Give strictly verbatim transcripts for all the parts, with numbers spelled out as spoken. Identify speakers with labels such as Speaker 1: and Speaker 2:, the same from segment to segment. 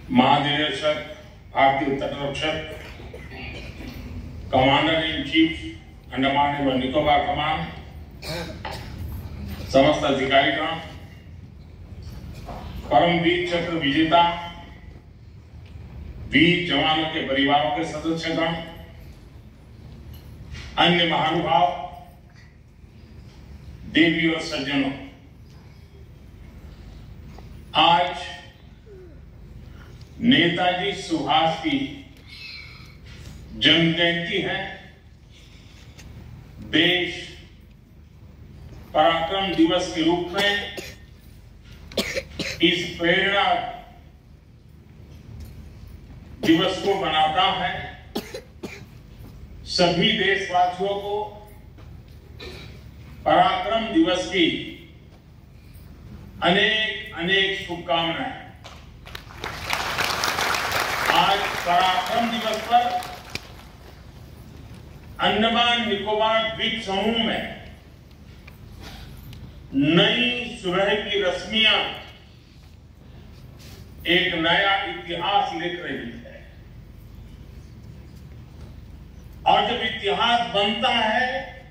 Speaker 1: महानिदेशक भारतीय तटरक्षक, कमांडर इन चीफ अंडमान एवं निकोबार कमान, समस्त अधिकारीगण, परमवीर चक्र विजेता वीर जवानों के परिवारों के सदस्यगण, अन्य महानुभाव, देवी और सज्जनों, आज नेताजी सुभाष की जन्म जयंती है। देश पराक्रम दिवस के रूप में इस प्रेरणा दिवस को मनाता है। सभी देशवासियों को पराक्रम दिवस की अनेक अनेक शुभकामनाएं। आज पराक्रम दिवस पर अंडमान निकोबार द्वीप समूह में नई सुबह की रश्मियां एक नया इतिहास लिख रही है। और जब इतिहास बनता है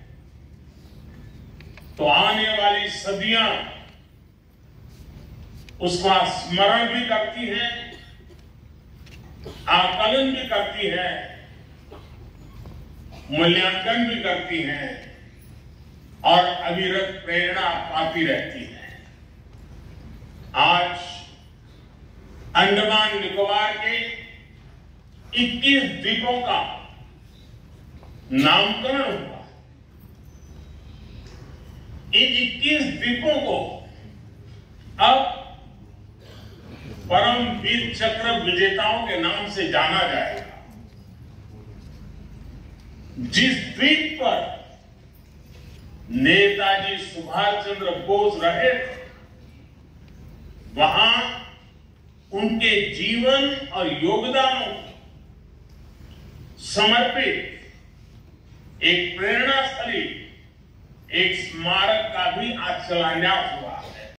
Speaker 1: तो आने वाली सदियां उसका स्मरण भी करती हैं, आकलन भी करती है, मूल्यांकन भी करती है और अविरत प्रेरणा पाती रहती है। आज अंडमान निकोबार के इक्कीस द्वीपों का नामकरण हुआ। इन इक्कीस द्वीपों को अब परमवीर चक्र विजेताओं के नाम से जाना जाएगा। जिस द्वीप पर नेताजी सुभाष चंद्र बोस रहे थे, वहां उनके जीवन और योगदानों को समर्पित एक प्रेरणा स्थली, एक स्मारक का भी आज शिलान्यास हुआ है।